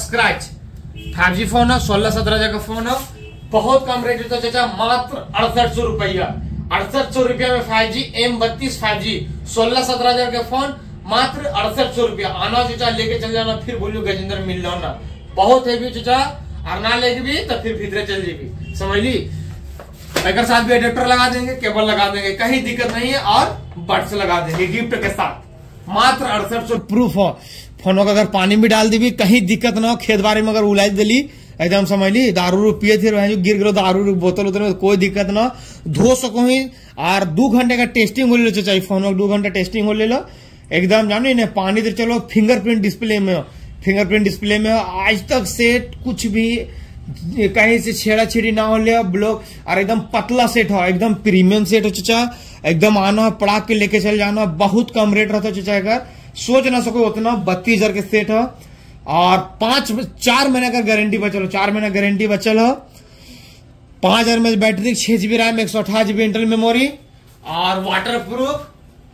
Scratch 5G phone है, 16-17 हजार का फोन है, बहुत कम रेट होता चाचा, मात्र 6800 रुपया। 6800 रुपया में 5G M32 5G 16-17 हजार का फोन मात्र 6800 रुपया। आना चाचा लेके चल जाना, फिर बोलियो गजेंद्र मिल जाओ ना, बहुत है भी चाचा, और ना लेके भी तो फिर भीतरे चल जाएगी, समझ ली। एक साथ भी एडेप्टर लगा देंगे, केबल लगा देंगे, कहीं दिक्कत नहीं है, और बड्स लगा देंगे गिफ्ट के साथ, मात्र 6800। प्रूफ हो फोन का, अगर पानी में डाल दी कहीं दिक्कत ना हो, खेत बारी में अगर उलाई दिली एकदम समझ ली, दारू पिए थे गिर गिरो दारू बोतल उतल कोई दिक्कत ना, धो सको ही। और 2 घंटे का टेस्टिंग हो ले चाहिए फोन में, 2 घंटे टेस्टिंग हो ले लो एकदम, जानो ना पानी तो चलो फिंगरप्रिंट डिस्प्ले में हो, फिंगरप्रिंट डिस्प्ले में हो। आज तक सेट कुछ भी कहीं से छेड़ा छेड़ी ना हो ले ब्लॉक, और एकदम पतला सेट हो, एकदम प्रीमियम सेट हो चाचा, एकदम आना पड़ा के लेके चल जाना, बहुत कम रेट रहता चाचा, अगर सोच ना सको उतना 32,000 के सेट हो, और 4 महीने का गारंटी बचल हो, 4 महीना गारंटी बचल हो, 5000 में battery, 6GB RAM, 128GB internal memory, और वाटर प्रूफ,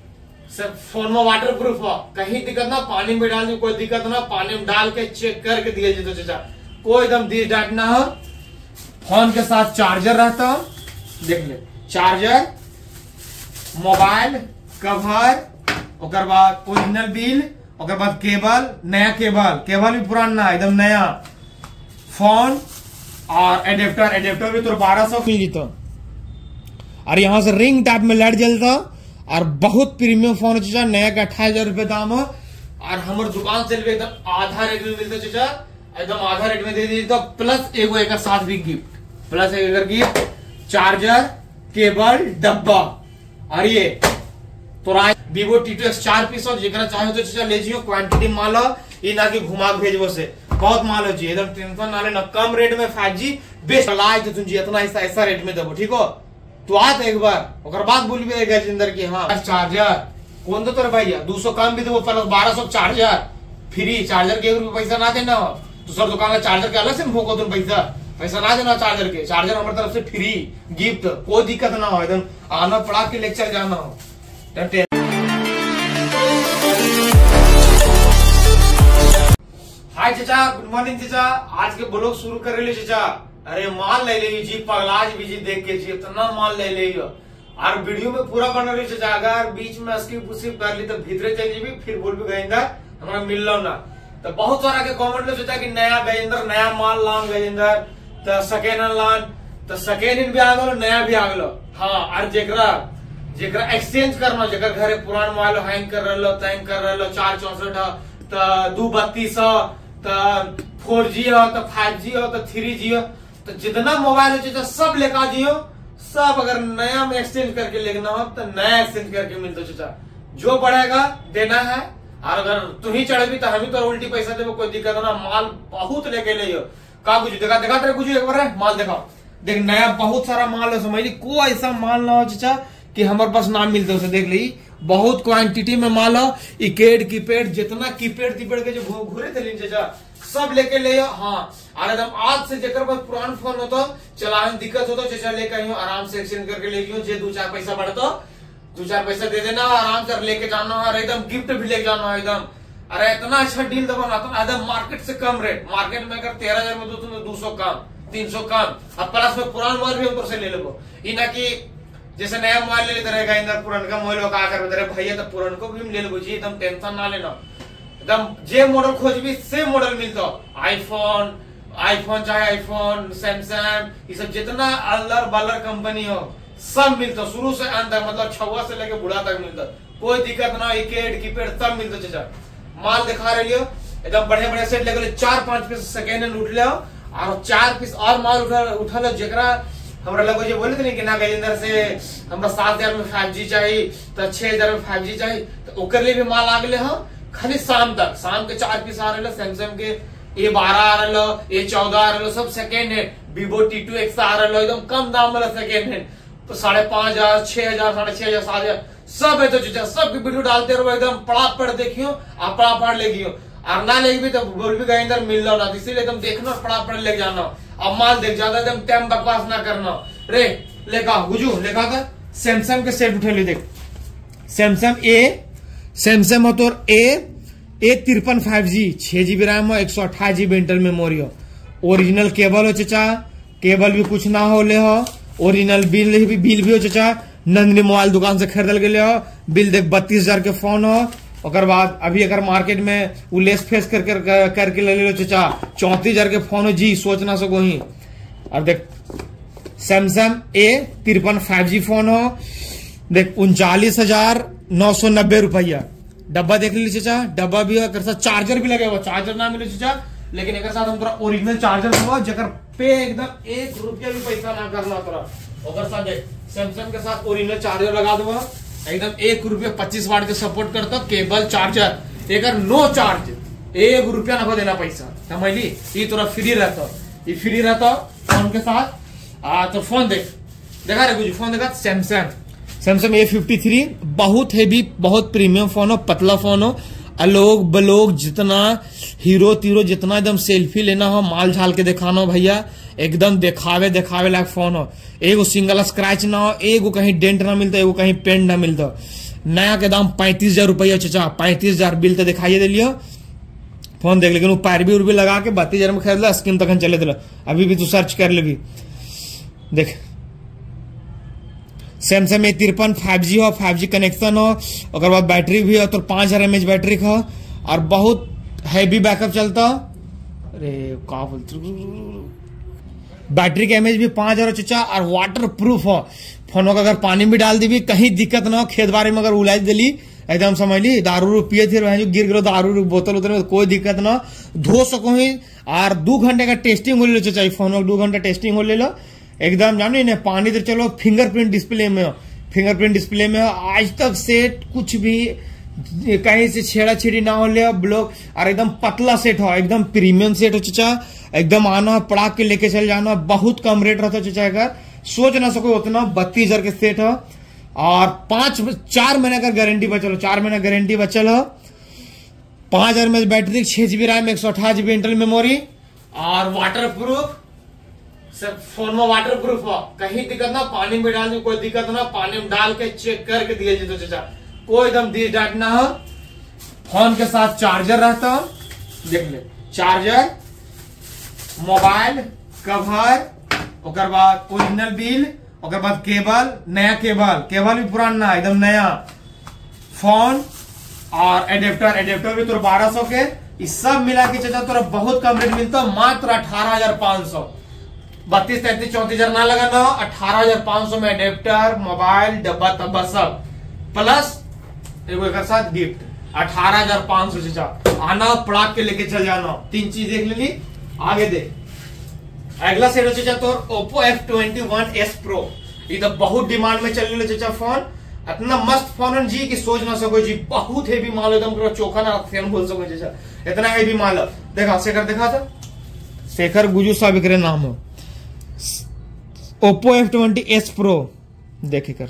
फोन में वाटर प्रूफ हो, कहीं दिक्कत ना, पानी में डाल दी कोई दिक्कत ना, पानी में डाल के चेक करके दिया जाए चाचा, कोई एकदम दी डाट ना हो। फोन के साथ चार्जर रहता हो, देख ले, चार्जर, मोबाइल कवर, ओकर बाद ओरिजिनल बिल, ओकर बाद केबल, नया केबल भी पुराना एकदम नया, फोन और एडेप्टर भी तो 1200 मिल जीतो, और यहाँ से रिंग टाइप में लाइट जलता, और बहुत प्रीमियम फोन चाचा, नया का 28,000 रुपए दाम हो, और हमारे दुकान से एकदम आधा रेट में मिलता चाचा, एकदम आधा रेट में दे दी तो, प्लस एक साथ भी गिफ्ट, प्लस एक गिफ्ट, चार्जर, केबल, डब्बा, और ये तो Vivo T2X 4 पीस हो, जितना चाहे तो चाचा ले जियो, क्वांटिटी माल हो, ये ना कि घुमा भेजबो से, बहुत माल हो जी, एकदम टेंशन ना लेना, कम रेट में 5G बेस्ट लाए तो तुम इतना ऐसा रेट में देबो, ठीक हो। तो आत एक बार ओकर बाद बोल भी गजेंद्र की हाँ चार्जर कौन दो तेरे भैया 200 कम भी देबो, 1200 चार्जर फ्री, चार्जर के पैसा ना देना हो, दूसरा दुकान का चार्जर के अलग से भोगो तुम पैसा ना देना, चार्जर के, चार्जर हमारी तरफ से फ्री गिफ्ट, कोई दिक्कत ना हो, एकदम आना पड़ा के लेक्चर जाना हो। हाय चाचा, गुड मॉर्निंग चाचा, आज के ब्लॉग शुरू कर रहे चाचा। अरे माल ले ली जी, पगलाज भी जी, देख के जी इतना माल ले लियो, और वीडियो में पूरा बना रही चाचा, अगर बीच में स्किप उस्किप कर ली तो भीतरे चल जी, फिर बोल भी गजेंद्र हमारा मिल लो ना। तो बहुत सारा के कमेंट लो चाचा कि नया गजेंद्र, नया माल लान गजेंद्र, तो सेकेंड हैंड लान, तो सेकेंड हैंड भी आ गलो, नया भी आ गलो। हाँ, और जेकरा एक्सचेंज करना, जेकर घरे पुरान मोबाइल हैंग कर रहे, तैंग कर रहे, 464 तो 232 तो 4G हो, तो 5G हो, तो 3G हो, तो जितना मोबाइल हो सब लेकर जियो, सब अगर नया में एक्सचेंज करके लेना हो तो नया एक्सचेंज करके मिलता चाचा, जो बढ़ेगा देना है, और अगर तू ही चढ़ेगी तो हम ही तो उल्टी पैसा देवो, कोई दिक्कत ना, माल बहुत लेके लियो। का कुछ देखा तेरे कुछ एक बार माल दिखाओ, देख नया बहुत सारा माल है, समझ ली, कोई ऐसा माल ना हो चाचा कि हमारे पास नाम मिलते उसे, देख ली बहुत क्वांटिटी में माल हो, इकेड कीपैड जितना कीपैड के जो घूरे थे चाचा सब लेके ले। हाँ, और एकदम आज से जेकर पास पुराना फोन होता चलाने दिक्कत होता चाचा लेकर आराम से एक्सचेंज करके ले जे 2-4 पैसा बढ़ता 2-4 पैसा दे देना, आराम से लेके जाना, और एकदम गिफ्ट भी लेके जाना एकदम। अरे इतना अच्छा डील दबाना एकदम, मार्केट से कम रेट, मार्केट में अगर 13,000 में दो तुम्हें 200 कम, 300 कम, अब प्लस में पुराना मोबाइल भी ऊपर से ले लो, ना कि जैसे नया मोबाइल ले लेते रहेगा इधर, पुराना मोबाइल का कर भैया तो पुरान को भी ले लो जी, एकदम टेंशन ना लेना, एकदम जे मॉडल खोजबी से मॉडल मिलता, आईफोन चाहे आईफोन, सैमसंग, ये सब जितना अल्लर बल्लर कंपनी हो सब मिलता, शुरू से अंत तक, मतलब छुआ से लेके बुढ़ा तक मिलता, कोई दिक्कत ना, इकेड कीपैड सब मिलता चाचा। माल दिखा रही हो एकदम बढ़िया सेट लेके 4-5 पीस सेकेंड हैंड उठ ले, और 4 पीस और माल उठा लो, जेकरा हमरा लोग जो बोले थे नहीं कि ना गजेंद्र से हमरा 7,000 में 5G चाहिए, तो 6,000 में 5G चाहिए, तो ओकर लिए भी माल आ गए हो, खाली शाम तक, शाम के 4 पीस आ रहे, सैमसंग के A12 आ रहे, A14 आ रहे, सब सेकेंड हैंड, Vivo T2X आ रहे, एकदम कम दाम वाला सेकेंड हैंड, तो 5,500, 6,000, 6,500, 7,000 सब है। तो चाचा सब की वीडियो डालते रहो, एकदम पढ़ देखियो, आप पढ़ लेगियो, और ना लेगी भी तो बोल भी गजेंद्र मिल लो ना, इसीलिए एकदम देखना पढ़ ले जाना, अब माल देख ज्यादा एकदम टाइम बकवास ना करना रे। लेखा गुजू लेखा था सैमसंग के सेट उठे ले, देख सैमसंग हो तो A53 5G 6GB रैम हो, 128GB इंटरनल मेमोरी हो, ओरिजिनल केबल हो चचा, केबल भी कुछ ना हो ले हो, ओरिजिनल बिल भी हो चचा, नंदिनी मोबाइल दुकान से खरीदल गए हो, बिल देख 32,000 के फोन हो। और बाद अभी अगर मार्केट में वो लेस फेस करके ले लो चचा 34,000 के फोन हो जी, सोच ना सको ही। अब देख सैमसंग A53 5G फोन हो, देख 39,990 रुपया। डब्बा देख लीजिए चाचा, डब्बा भी है, साथ चार्जर भी लगे हुआ, चार्जर ना मिले चाचा, लेकिन एक साथ हम तोरा ओरिजिनल चार्जर हुआ जगह पे एकदम 1 रुपया भी पैसा ना करना तोरा। और साथ देख सैमसंग के साथ ओरिजिनल चार्जर लगा दो एकदम 1 रुपया 25 वाट के सपोर्ट करता, केबल चार्जर एक नो चार्ज, 1 रुपया ना देना पैसा, समझली। ये तोरा फ्री रहता, ये फ्री रहता फोन के साथ। तो फोन देखा रे कुछ फोन देखा, सैमसंग A53 बहुत हेवी, बहुत प्रीमियम फोन हो, पतला फोन हो, अलोक बलोक जितना हीरो तीरो जितना एकदम सेल्फी लेना हो, माल झाल के दिखाना हो भैया, एकदम दिखावे लायक फोन हो। एगो सिंगल स्क्रैच ना हो, एगो कहीं डेंट ना मिलता, एगो कहीं पेंट ना मिलता। नया के दाम 35,000 रुपया चचा, 35,000 बिल तो दिखाइए दे लियो फोन देख, लेकिन वो पैरवी उर्वी लगा के 32,000 में खरीद ला, स्कीम तक चले दिला। अभी भी तू सर्च कर ले भी देख। सैमसंग A53 5G हो, 5G कनेक्शन हो, और बाद बैटरी भी हो तो 5000 mAh बैटरी हो, और बहुत हैवी बैकअप चलता। अरे क्या बोलते, बैटरी का एमएच भी 5000 चचा, और वाटर प्रूफ हो। फोन को अगर पानी में डाल दी भी कहीं दिक्कत ना हो, खेत बाड़ी में अगर उलाज दिली एकदम समझ ली, दारू पिए थे जो गिर गिरो दारू बोतल उतल में कोई दिक्कत ना, धो सको ही। और 2 घंटे का टेस्टिंग हो ले लो चचा, फोन 2 घंटे टेस्टिंग हो ले लो एकदम, जानो ना पानी तो चलो फिंगरप्रिंट डिस्प्ले में हो, फिंगरप्रिंट डिस्प्ले में हो। आज तक सेट कुछ भी कहीं से छेड़ा छेड़ी ना हो ले ब्लॉक, और एकदम पतला सेट हो, एकदम प्रीमियम सेट हो चचा, एकदम आना पड़ा के लेके चल जाना, बहुत कम रेट रहता चचा, अगर सोच ना सको उतना 32,000 के सेट हो। और 4 महीने का गारंटी बचल हो, 4 महीना गारंटी बचल हो, 5000 mAh battery, 6GB RAM, 128GB internal memory, और वाटर प्रूफ, फोन में वाटर प्रूफ हो, कहीं दिक्कत ना, पानी में डालने कोई दिक्कत ना, पानी में डाल के चेक करके दिए तो चाचा, कोई एकदम दी डाट ना हो। फोन के साथ चार्जर रहता हो, देख ले चार्जर, मोबाइल कवर, और बाद ओरिजिनल बिल, और बाद केबल, नया केबल भी पुराना एकदम नया, फोन और एडेप्टर भी तो 1200 के, इस सब मिला के चाचा तोरा बहुत कम रेट मिलता, मात्र 18,500। 32, 33, 34,000 ना लगाना हो, 18,500 में एडेप्टर, मोबाइल, डब्बा तब्बा सब, प्लस एगो एक साथ गिफ्ट, 18,500 चचा। आना पड़ाक के लेके चल जाना, 3 चीज देख लेली। आगे देख, अगला सेट हो चचा तो Oppo F21s Pro, ये तो बहुत डिमांड में चल रही चचा फोन, इतना मस्त फोन है जी कि सोच ना सको जी, बहुत हेवी माल एकदम चोखा ना फैन बोल सको चचा, इतना हेवी माल। देखा शेखर, देखा था शेखर गुजू साहब करे नाम हो, Oppo F20s Pro देखे कर,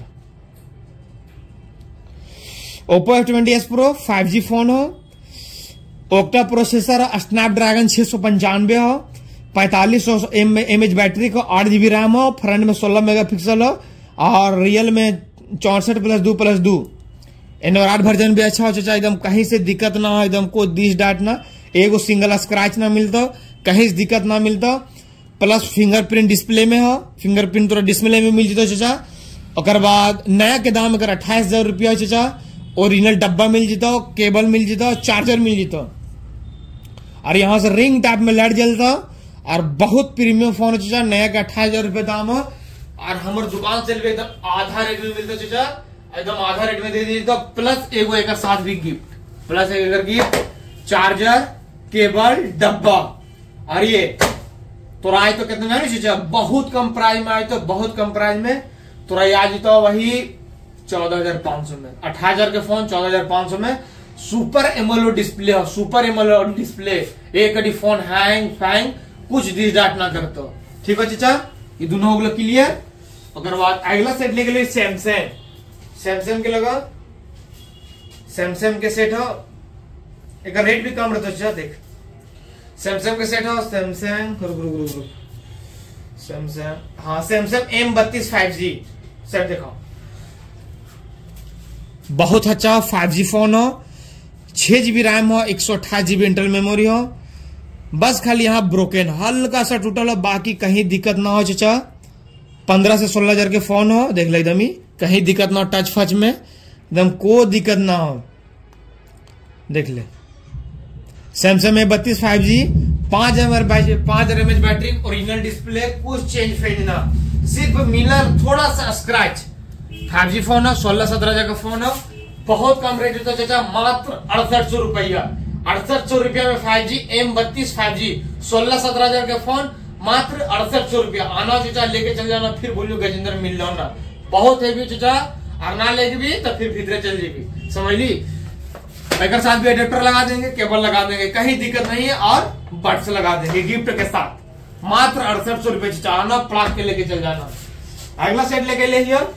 Oppo F20s Pro 5G phone हो, ओक्टा प्रोसेसर, स्नैपड्रैगन 695 हो, 4500 mAh बैटरी को, 8GB रैम हो, फ्रंट में 16 मेगापिक्सल हो, और रियल में 64+2+2 एंड्रॉइड वर्जन भी अच्छा हो चाचा, एकदम कहीं से दिक्कत ना हो, एकदम कोई दिस डाट ना, एगो सिंगल स्क्रैच ना मिलता, कहीं से दिक्कत ना मिलता, प्लस फिंगरप्रिंट डिस्प्ले में हो, फिंगरप्रिंट तो डिस्प्ले में मिल जाता चाचा। और बाद नया के दाम अगर 28,000 रुपया चाचा, ओरिजिनल डब्बा मिल जाता, केबल मिल जाता, चार्जर मिल जाता, और यहाँ से रिंग टाइप में लाइट जलता, और बहुत प्रीमियम फोन है चाचा, नया का 28,000 रुपये दाम हो। और हमारे दुकान से एकदम आधा रेट में मिलता चाचा, एकदम आधा रेट में दे देता, प्लस एगो एक साथ भी गिफ्ट, प्लस एक गिफ्ट, चार्जर, केबल, डब्बा। और ये तोरा आए तो कितने में चाचा, बहुत कम प्राइस में आए तो, बहुत कम प्राइस में तोरा आ जीता वही 14,500 में, 28,000 के फोन 14,500 में। सुपर एमोलेड डिस्प्ले हो, सुपर एमोलेड डिस्प्ले, एक कड़ी फोन हैंग फैंग कुछ दिस डाट ना करता, ठीक है चाचा। ये दोनों हो गए क्लियर। अगर बात अगला सेट लेके लिए सैमसंग के लगा, सैमसंग के सेट हो, एक रेट भी कम रहता चाचा। देख सैमसंग के सेट हो, सैमसंग हाँ सैमसंग M32 5G सेट देखो, बहुत अच्छा 5G फोन हो, 6 GB रैम हो, 128 GB इंटरनल मेमोरी हो। बस खाली यहाँ ब्रोकन हल्का सा टूटल हो, बाकी कहीं दिक्कत ना हो चाचा। 15 से 16 हजार के फोन हो, देख ले एकदम ही कहीं दिक्कत ना हो, टच फच में एकदम कोई दिक्कत ना हो, देख ले। Samsung A32 5G, 5 mAh battery, original display, कुछ चेंज फेंज ना, सिर्फ मिलर थोड़ा सा स्क्रैच। 5G फोन है, 16-17 हजार का फोन है, बहुत कम रेट होता चाचा, मात्र 6800 रुपया। 6800 रुपया में 5G M32 5G 16-17 हजार का फोन, मात्र 6800 रुपया। आना चाचा लेके चल जाना, फिर बोलियो गजेंद्र मिल जाओ ना, बहुत हैवी चाचा, और ना लेके भी तो फिर भीतर चल जाएगी, समझ ली। एक साथ भी एडेप्टर लगा देंगे, केबल लगा देंगे, कहीं दिक्कत नहीं है, और बड्स लगा देंगे गिफ्ट के साथ, मात्र 6800 रुपये चाचा। आना प्लाट के लेके चल जाना। अगला सेट लेके ले लिया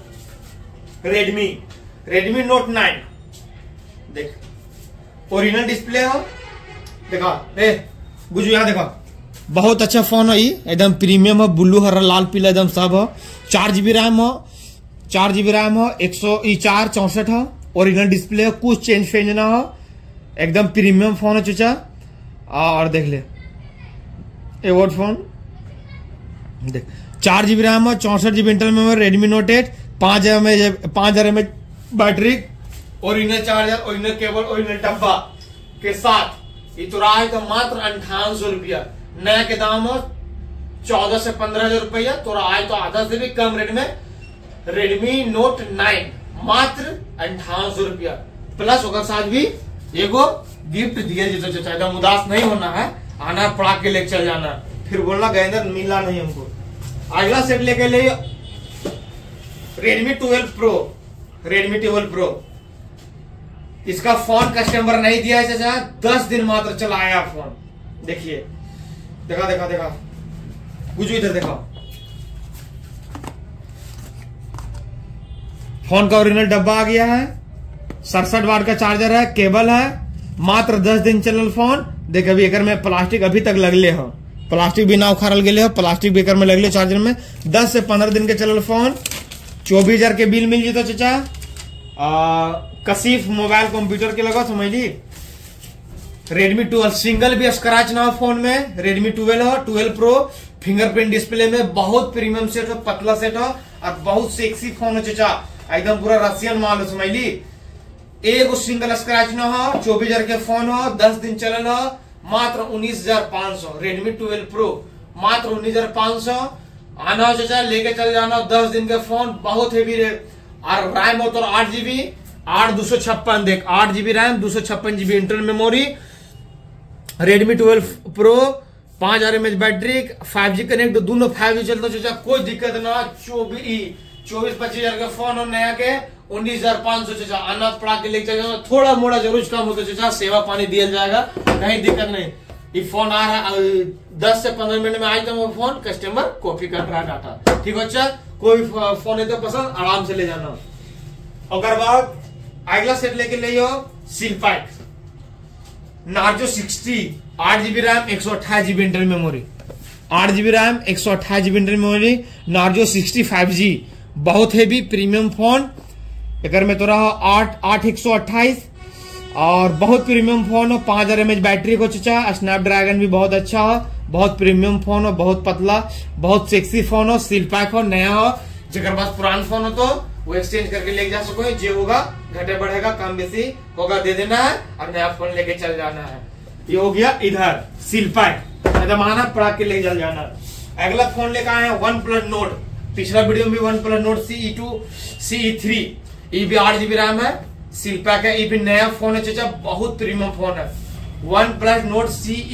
रेडमी नोट 9, देख ओरिजिनल डिस्प्ले हो, देखा रे गुजू यहाँ देखा, बहुत अच्छा फोन है, एकदम प्रीमियम हो, ब्लू हरा लाल पीला एकदम सब हो। 4 GB रैम हो, 4 GB रैम हो, 104-64 हो, ओरिजिनल डिस्प्ले हो, कुछ चेंज फेंज ना हो, एकदम प्रीमियम फोन है चाचा। और देख ले एवोर्ड फोन, देख 4 GB रैम हो, 64 GB internal memory, Redmi Note 8, 5 mAh battery, original charger, original cable, original डब्बा के साथ। ये तो रहा है तो मात्र 5800 रुपया। नया के दाम हो 14 से 15 हजार रुपया, तो रहा है तो आधा से भी कम रेट में रेडमी नोट 9 मात्र 5800 रुपया। प्लस उसका साथ भी एगो गिफ्ट दिया जिसे चाचा, उदास नहीं होना है, आना पड़ा के लेके चल जाना, फिर बोलना गजेंद्र मिला नहीं हमको। अगला सेट लेके ले रेडमी 12 प्रो, इसका फोन कस्टमर नहीं दिया है चाचा, 10 दिन मात्र चला आया फोन। देखिए देखा कुछ इधर देखा, फोन का ओरिजिनल डब्बा आ गया है, 67 वाट का चार्जर है, केबल है, मात्र 10 दिन चलल फोन। देख अभी एक में प्लास्टिक अभी तक लगले हो, प्लास्टिक भी ना उखाड़ल गए हो, प्लास्टिक भी एक में लगले चार्जर में। 10 से 15 दिन के चलल फोन, 24,000 के बिल मिल जीतो चाचा। कसीफ मोबाइल कंप्यूटर के लगा, समझ ली। रेडमी 12 सिंगल भी स्क्रैच ना हो फोन में, रेडमी 12 हो, 12 प्रो, फिंगरप्रिंट डिस्प्ले में, बहुत प्रीमियम सेट हो, पतला सेट हो, और बहुत सेक्सी फोन हो चाचा, एकदम पूरा रसियन माल हो, समझ ली। एक सिंगल स्क्रैच ना हो, 24,000 के फोन हो, 10 दिन चलल हो, मात्र 19,500। रेडमी 12 प्रो मात्र 19,500। आना हो चाचा लेके चल जाना, 10 दिन के फोन, बहुत हेवी और रैम हो तो 8 GB 8/256, देख 8 GB RAM, 256 GB internal memory. Redmi 12 pro 5 mAh battery, 5G connect, दोनों 5G चलता चाचा, कोई दिक्कत ना। 24-25 हजार का फोन हो, नया के 19,500 चाचा। आना पड़ा के लेके चल जाना, थोड़ा मोड़ा जरूर कम होता चाचा, सेवा पानी दिया जाएगा, कहीं दिक्कत नहीं। ये फोन आ रहा है 10 से 15 मिनट में आई तो वो फोन कस्टमर कॉपी कर रहा डाटा, ठीक है अच्छा। कोई फोन है तो पसंद आराम से ले जाना। अगर बाद अगला सेट लेके ले seal pack Narzo 60, 8 GB RAM, 128 GB internal memory, 8 GB RAM, 128 GB internal memory, Narzo 60 5G, बहुत हेवी प्रीमियम फोन। एक में तो रहा 8/128 और बहुत प्रीमियम फोन हो, 5 mAh बैटरी को चाचा, स्नैपड्रैगन भी बहुत अच्छा हो, बहुत प्रीमियम फोन हो, बहुत पतला, बहुत सेक्सी फोन हो, सील पैक हो, नया हो। जगह पास पुराना फोन हो तो वो एक्सचेंज करके लेके जा सको, जो होगा घटे बढ़ेगा कम बेसी होगा दे देना है, और नया फोन लेके चल जाना है। ये हो गया इधर सील पैक, आना पड़ा के लेके चल जाना। अगला फोन लेकर आए OnePlus Nord, पिछला वीडियो में भी OnePlus Nord CE2 CE3, ये भी 8 GB रैम है, सील पैक है, ये भी नया फोन है चाचा, बहुत प्रीमियम फोन है। OnePlus Nord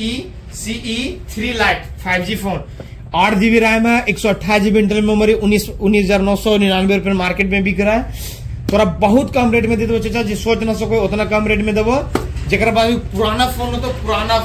CE3 Lite 5G phone, 8 GB RAM है, 128 GB इंटरनल मेमोरी, 19,999 रुपए मार्केट में बिक रहा है। थोड़ा बहुत कम रेट में दे दो चाचा, जी सोच ना सको उतना कम रेट में देवो। जरा बाद पुराना फोन हो तो पुराना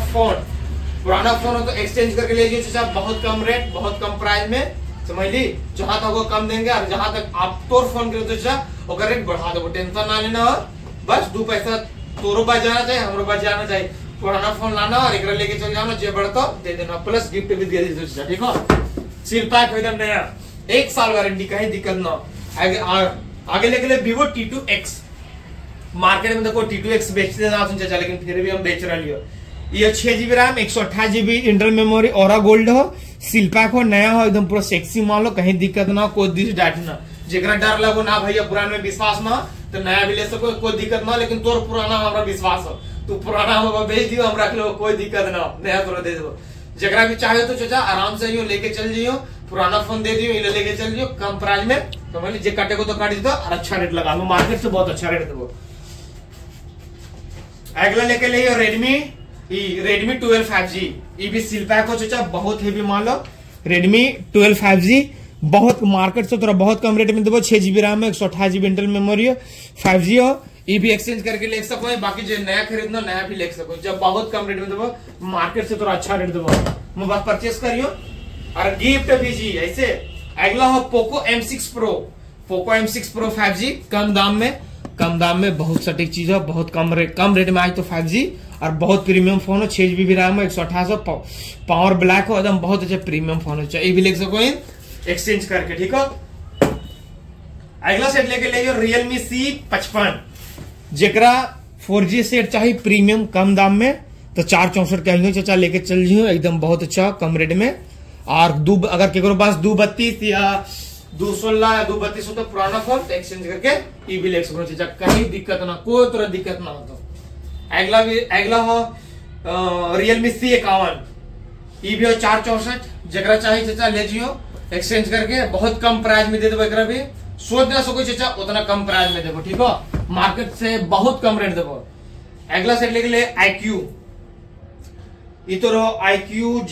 फोन हो तो एक्सचेंज करके ले लीजिए चाचा, बहुत कम रेट, बहुत कम प्राइस में, समझ ली। जहां तक वो कम देंगे, और जहां तक आप तोर फोन करे तो चाचा वो रेट बढ़ा दो, टेंशन ना लेना हो, बस 2 पैसा तोरो पास जाना चाहिए, हमरो पास जाना चाहिए। पुराना फोन लाना और एक लेके चल जाना, जे बढ़ता दे देना, प्लस गिफ्ट भी दे दीजिए चाचा, ठीक है। सील पैक एकदम नया, 1 साल वारंटी, कहीं दिक्कत ना। आगे लेके ले Vivo T2X, मार्केट में देखो T2X बेचते ना सुन चाचा, लेकिन फिर भी हम बेच रहे लियो। ये 6GB RAM 128GB internal memory और गोल्ड हो, सील पैक हो, नया हो, एकदम पूरा सेक्सी मान लो, कहीं दिक्कत ना, कोई दिस डाट ना, जेकरा डर लगो ना भैया पुराने में विश्वास ना तो नया भी ले सको, कोई दिक्कत ना, लेकिन तोर पुराना हमारा विश्वास हो, तू पुराना हम बेच दियो, हम रख लो, कोई दिक्कत ना, नया तोरा दे दो। जगरा भी चाहे तो चाचा आराम से यूं लेके चल जियो, पुराना फोन दे दियो, इले लेके चल जियो कम प्राइस में, तो मान लीजिए काटे को तो काट दो और अच्छा रेट लगा लो, मार्केट से बहुत अच्छा रेट दो। अगला लेके लियो रेडमी 12 5G, ये भी सील पैक हो चाचा, बहुत हेवी मान लो, रेडमी 12 5G बहुत मार्केट से थोड़ा बहुत कम रेट में देवो, 6GB रैम में 128GB इंटरनल मेमोरी हो, 5G हो, ये भी एक्सचेंज करके ले सको, बाकी जो नया खरीदना नया भी ले सको, जब बहुत कम रेट में देवो, मार्केट से थोड़ा अच्छा रेट देवो, मोबाइल परचेस करियो और गिफ्ट भी जी ऐसे। अगला हो पोको M6 Pro 5G, कम दाम में बहुत सटीक चीज हो, बहुत कम रेट में आज तो 5G और बहुत प्रीमियम फोन हो, 6GB रैम हो, 128 पावर ब्लैक हो, एकदम बहुत अच्छा प्रीमियम फोन हो, ये भी ले सको एक्सचेंज करके, ठीक हो। अगला सेट लेके ले Realme C55, जेकरा 4G सेट चाहिए प्रीमियम कम दाम में तो 464 कहेंगे चाचा, लेके चल जियो एकदम बहुत अच्छा कम रेट में। और अगर केकरो पास 232 या 216 या 232 हो तो पुराना फोन तो एक्सचेंज करके ये भी ले सको चाचा, कहीं दिक्कत ना, कोई तरह दिक्कत ना हो। तो अगला हो Realme C51, ये भी हो 464, जगरा चाहिए चाचा ले जियो एक्सचेंज करके, बहुत कम प्राइस में दे दो, एकरा भी सोच ना सको चाचा उतना कम प्राइस में देवो, ठीक हो, मार्केट से बहुत कम रेट देवो। अगला सेट लेके ले iQOO, ये तो रहो iQOO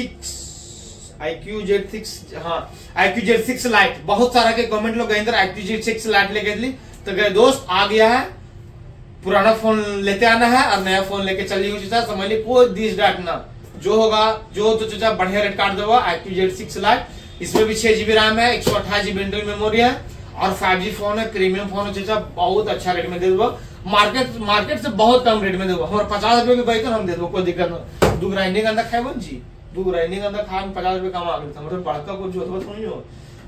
Z6 लाइट, बहुत सारा के कमेंट लोग इधर iQOO Z6 लाइट लेके ली, तो गए दोस्त आ गया है, पुराना फोन लेते आना है और नया फोन लेके चलिए चाचा, समझ ली कोई दिस डाट ना, जो होगा जो तो चाचा बढ़िया रेट काट देगा। iQOO Z6 लाइट, इसमें भी 6GB रैम है, 128GB इंटरनल मेमोरी है और 5G फोन है, प्रीमियम फोन है चाचा, बहुत अच्छा रेट में दे दो, मार्केट से बहुत कम रेट में दे दो, हमारे 50 रुपए की बाइक हम दे दो, कोई दिक्कत ना। दू ग्राइंडिंग अंदर खाए जी, दू ग्राइंडिंग अंदर खाए 50 रुपए कम आ गए, हमारे बड़का को जो हो।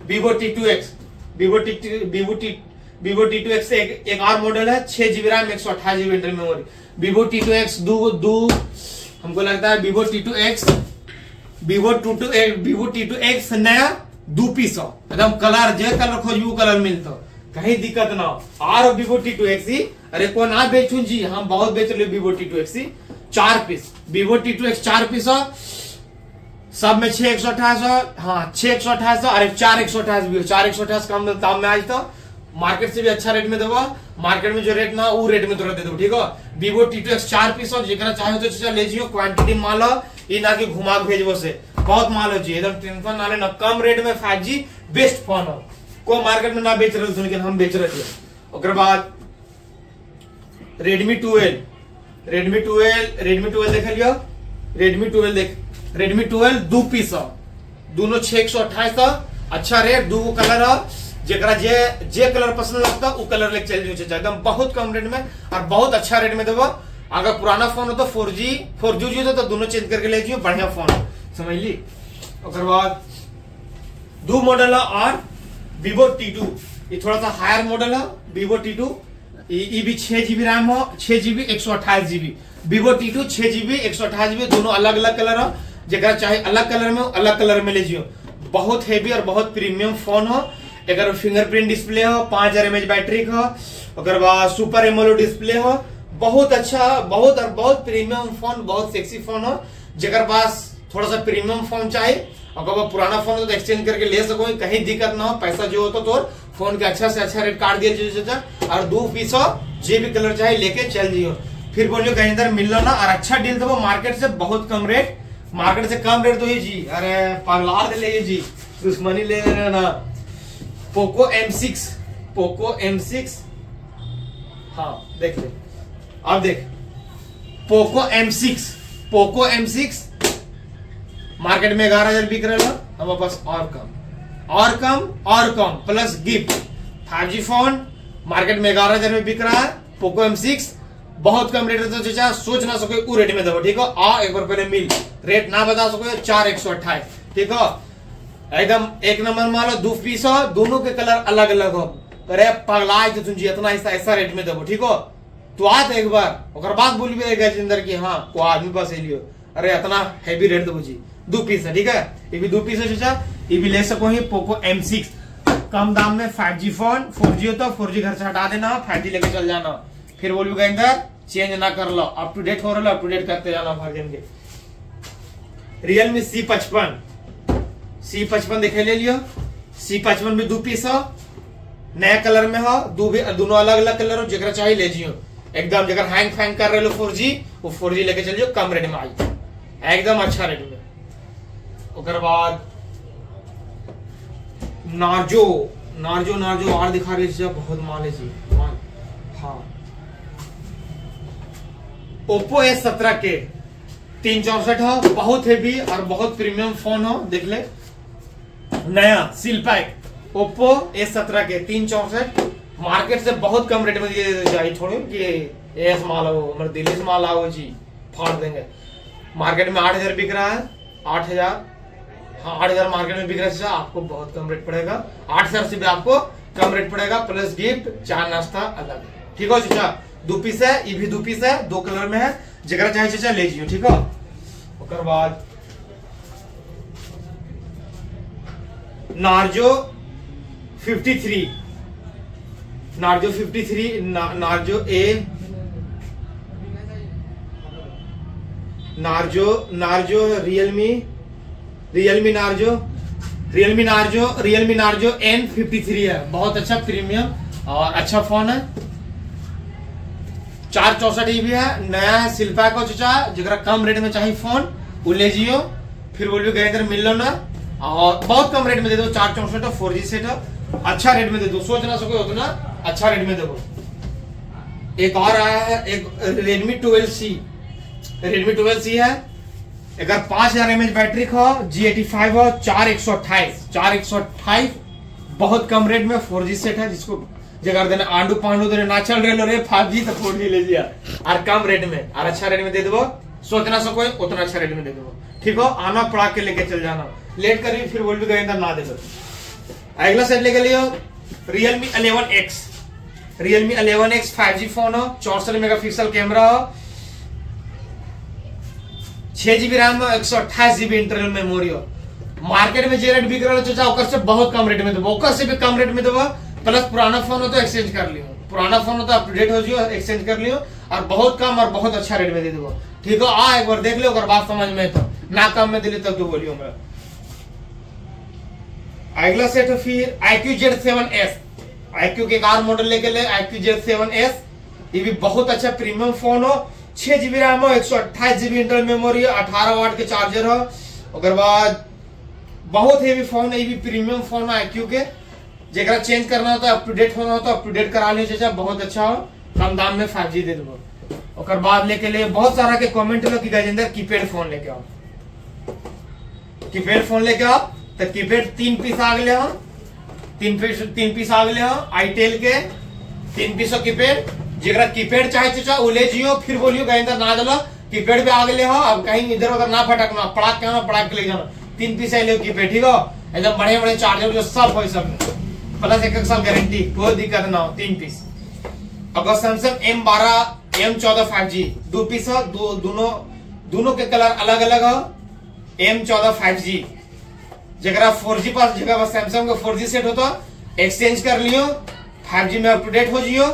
Vivo T2X एक और मॉडल है, 6GB RAM 128GB internal memory, Vivo T2X हमको लगता है Vivo T2X नया 2 पीस हो, एकदम कलर जे कलर खोजू कलर मिलता, कहीं दिक्कत ना हो। और Vivo T2X ही अरे को ना बेचू जी, हम बहुत बेच रहे Vivo T2X ही 4 पीस, Vivo T2X 4 पीस हो, सब में 6/128 हो, हाँ 6/128 और 4/128 भी हो, 4/128 कम दाम में आज तो मार्केट से भी अच्छा रेट में देगा, मार्केट में जो रेट ना वो रेट में तुरंत दे दो, ठीक है। Vivo T2X 4 पीस हो, जेकरा चाहे तो चाचा ले जियो, क्वांटिटी माल हो, ये ना कि घुमा के भेजबो से, बहुत माल हो जी, एकदम टेंशन ना लेना, कम रेट में 5G बेस्ट फोन हो, कोई मार्केट में ना बेच रहे थे लेकिन हम बेच रहे थे। उसके बाद Redmi 12 देख लियो, Redmi 12 2 पीस हो, दोनों 6/128 हो, अच्छा रेट, 2 कलर हो, जेकरा जे कलर पसंद लगता वो कलर लेके चल जाओ, एकदम बहुत कम रेट में और बहुत अच्छा रेट में देवो। अगर पुराना फोन हो तो 4G तो दोनों चेंज करके ले जियो, बढ़िया फोन समझ ली। उसके बाद 2 मॉडल है और Vivo T2, ये थोड़ा सा हायर मॉडल है, Vivo T2 ये भी 6GB रैम हो, 6GB 128GB, Vivo T2 6GB 128GB, दोनों अलग अलग कलर हो, जगह चाहे अलग कलर में हो अलग कलर में ले जियो, बहुत हेवी और बहुत प्रीमियम फोन हो। अगर फिंगरप्रिंट डिस्प्ले हो, 5000 mAh बैटरी हो, अगर बाद सुपर एमोलेड डिस्प्ले हो, बहुत अच्छा, बहुत प्रीमियम फोन, बहुत सेक्सी फोन हो। जगह पास थोड़ा सा प्रीमियम फोन चाहिए, अगर वो पुराना फोन हो तो एक्सचेंज करके ले सको, कहीं दिक्कत ना हो, पैसा जो हो तो फोन के अच्छा से अच्छा रेट काट दिया चाचा, और 2 पीस हो, जे भी कलर चाहिए लेके चल जियो, फिर बोलियो कहीं इधर मिल लो ना, और अच्छा डील दो, मार्केट से बहुत कम रेट, मार्केट से कम रेट तो ये जी, अरे पगला दे ले जी, दुश्मनी ले लेना ना। पोको M6, हाँ देख ले, अब देख पोको M6 मार्केट में 11,000 बिक रहा है, हमारे पास और कम plus gift 5G phone market में 11,000 में बिक रहा है। पोको M6 बहुत कम रेट है, चाचा सोच ना सको वो रेट में दो, ठीक है। आ एक बार पहले मिल रेट ना बता सको, 4,128, ठीक है, एकदम एक नंबर मालो, 2 पीस हो, दोनों के कलर अलग अलग हो, अरे पगला तो तुम जी इतना ऐसा रेट में दो, ठीक हो, तो आत एक बार ओकर बाद बोलबे गजेंद्र की हाँ को आदमी पास लियो, अरे इतना हैवी रेट दो जी 2 पीस है, ठीक है, ये भी 2 पीस है चाचा, ये भी ले सको ही पोको M6 कम दाम में 5G फोन, 4G हो तो 4G घर से हटा देना, 5G लेके चल जाना, फिर बोलियो गजेंद्र चेंज ना कर लो, अप टू डेट हो रहा, अप टू डेट करते जाना वर्जन के। Realme C55 देखे ले लियो, C55 में 2 पीस हो, नया कलर में हो, दोनों अलग अलग कलर हो, जगह चाहिए ले जियो एकदम, जगह हैंग फैंग कर रहे लो 4G वो 4G लेके चलियो, कम रेट में आई एकदम अच्छा रेट में। उसके बाद नार्जो और दिखा रही है, बहुत माल है जी माल। हाँ ओप्पो S17 के 364 हो, बहुत हेवी और बहुत प्रीमियम फोन हो, देख ले नया सील पैक ओप्पो S17 के 364 मार्केट से बहुत कम रेट में दिए जाए, छोड़ो कि एस माल हो मतलब दिल्ली से माल आओ जी फाड़ देंगे। मार्केट में 8000 बिक रहा है, 8000 हाँ 8000 मार्केट में बिक रहा है, आपको बहुत कम रेट पड़ेगा, 8000 से भी आपको कम रेट पड़ेगा, प्लस गिफ्ट चाय नाश्ता अलग, ठीक है चाचा। 2 पीस है, ये भी 2 पीस है, 2 कलर में है, जगह चाहे चाचा ले जियो, ठीक है। उसके बाद Narzo 53 Narzo Realme Narzo N53 है, बहुत अच्छा प्रीमियम और अच्छा फोन है, 464 GB है, नया है, सिल्पा को चाचा, जगह कम रेट में चाहिए फोन वो ले जियो, फिर बोलियो गए इधर मिल लो ना, और बहुत कम रेट में दे दो, 464 4G सेट अच्छा रेट में दे दो, सोच ना सको उतना अच्छा रेट में दो। एक और आया है, एक Redmi 12C है, अगर 5000 mAh बैटरी हो, G85 हो, 4128 बहुत कम रेट में 4G सेट है, जिसको जगह देना आंडू पांडू देने ना चल रहे लो रे 5G तो 4G ले लिया, और कम रेट में और अच्छा रेट में दे दो, सोचना सको उतना अच्छा रेट में दे दो, ठीक हो, आना पड़ा के लेके चल जाना, लेट करिए फिर बोल भी गए ना दे दो। अगला सेट लेके लियो Realme 11X 5G फोन हो, 64 मेगापिक्सल कैमरा हो, 6GB रैम हो, 128GB इंटरनल मेमोरी हो, मार्केट में जे रेट बिक रहा है चाचा ओकर से बहुत कम रेट में दो, ओकर से भी कम रेट में दो, प्लस पुराना फोन हो तो एक्सचेंज कर लियो, पुराना फोन हो तो अप टू डेट हो जियो, एक्सचेंज कर लियो, और बहुत कम और बहुत अच्छा रेट में दे दो, ठीक हो। आ एक बार देख लो, अगर बात समझ में तो ना कम में दिली तब तो बोलियो मैं। अगला सेट है फिर iQOO Z7S, iQOO के कार मॉडल लेके ले, iQOO Z7S, ये भी बहुत अच्छा प्रीमियम फोन हो, 6GB रैम हो, 128GB इंटरनल मेमोरी हो, 18 वाट के चार्जर हो, उसके बाद बहुत हेवी फोन है, ये भी प्रीमियम फोन है iQOO के, जगह चेंज करना होता है अप टू डेट होना होता है अप टू डेट करा लियो चाचा, बहुत अच्छा हो, कम दाम में 5G दे दो। और बाद लेके ले, बहुत सारा के कमेंट लो कि गजेंद्र कीपैड फोन लेके आओ, कीपैड फोन लेके आओ, तो कीपैड 3 पीस आ गए हो, 3 पीस आ गए हो, आईटेल के 3 पीस कीपैड, जगह कीपैड चाहे चाचा वो ले जियो, फिर बोलियो गजेंद्र ना दलो कीपैड भी आ गए हो, अब कहीं इधर उधर ना फटकना, पड़ाक के आना पड़ाक के ले जाना, 3 पीस ले कीपैड, ठीक हो, एकदम बड़े बड़े चार्जर जो सब हो, सब प्लस 1 साल गारंटी, कोई दिक्कत ना हो, 3 पीस। अगर Samsung M12 M14 5G 2 piece हो, दोनों के कलर अलग अलग हो, M14 5G, जगह 4G पास जगह सैमसंग का 4G सेट हो तो एक्सचेंज कर लियो, 5G में अप टू डेट हो जियो।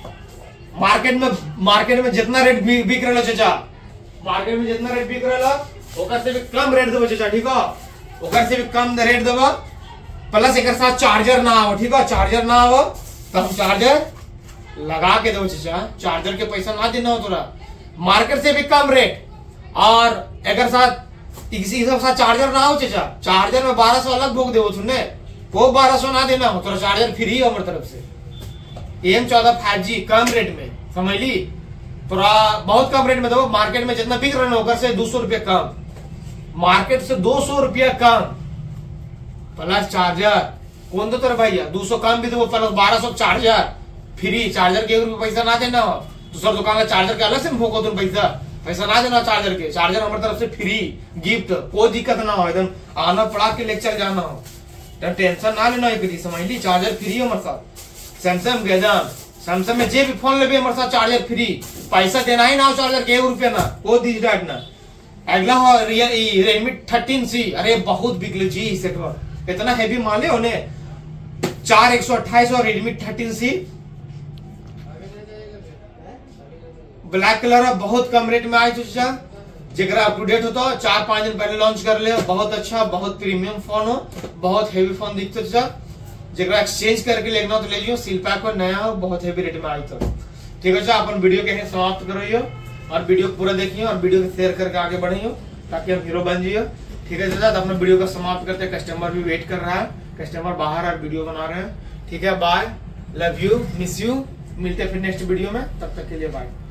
मार्केट में जितना रेट बिक रहा चाचा, मार्केट में जितना रेट बिक रहा ओकर से भी कम रेट देबो चाचा, ठीक हो, ओकर से भी कम रेट देबो, प्लस एक साथ चार्जर ना हो, ठीक हो, चार्जर ना हो तो हम चार्जर लगा के दो चाचा, चार्जर के पैसा ना देना हो तोरा, मार्केट से भी कम रेट, और अगर साथ इसी के साथ चार्जर ना हो चाचा, चार्जर में 1200 अलग भोग देवो तुमने, वो 1200 ना देना हो, तोरा चार्जर फ्री है हमारी तरफ से, M14 5G कम रेट में, समझ ली, तोरा बहुत कम रेट में दो, मार्केट में जितना बिक रहा होकर से 200 रुपया कम, मार्केट से 200 रुपया कम, प्लस चार्जर कौन दो तेरे भैया, 200 कम भी दो, प्लस 1200 चार्जर फ्री, चार्जर के 1 रुपया पैसा ना देना हो, दूसरा दुकान का चार्जर के अलग से भोगो तुम पैसा ना देना, चार्जर के, चार्जर हमारी तरफ से फ्री गिफ्ट, कोई दिक्कत ना हो, एकदम आना पड़ा के लेक्चर जाना हो, टेंशन ना लेना, समझ ली, चार्जर फ्री हमारे साथ, सैमसंग गैजान सैमसंग में जे भी फोन लेबे हमारे साथ चार्जर फ्री, पैसा देना ही ना चार्जर के 1 रुपया ना, वो दीजिए डाट ना। अगला हो Redmi 13C, अरे बहुत बिकले जी सेट, इतना हैवी माले होने 4128 और Redmi 13C ब्लैक कलर है, बहुत कम रेट में आई चाचा। जरा अप टू डेट हो तो 4-5 दिन पहले लॉन्च कर ले, बहुत अच्छा, बहुत प्रीमियम फोन हो, बहुत हेवी फोन दिखते चाचा। जरा एक्सचेंज करके लेना हो तो ले लियो, सील पैक हो, नया हो, बहुत हेवी रेट में आई तो ठीक है। अपन वीडियो के समाप्त करो और वीडियो पूरा देखियो और वीडियो को शेयर करके आगे बढ़ियो ताकि हम हीरो बन जाइए। ठीक है चाचा, तो अपना वीडियो को समाप्त करते हैं, कस्टमर भी वेट कर रहा है, कस्टमर बाहर और वीडियो बना रहे हैं। ठीक है, bye, love you, miss you, मिलते हैं फिर नेक्स्ट वीडियो में, तब तक के लिए बाय।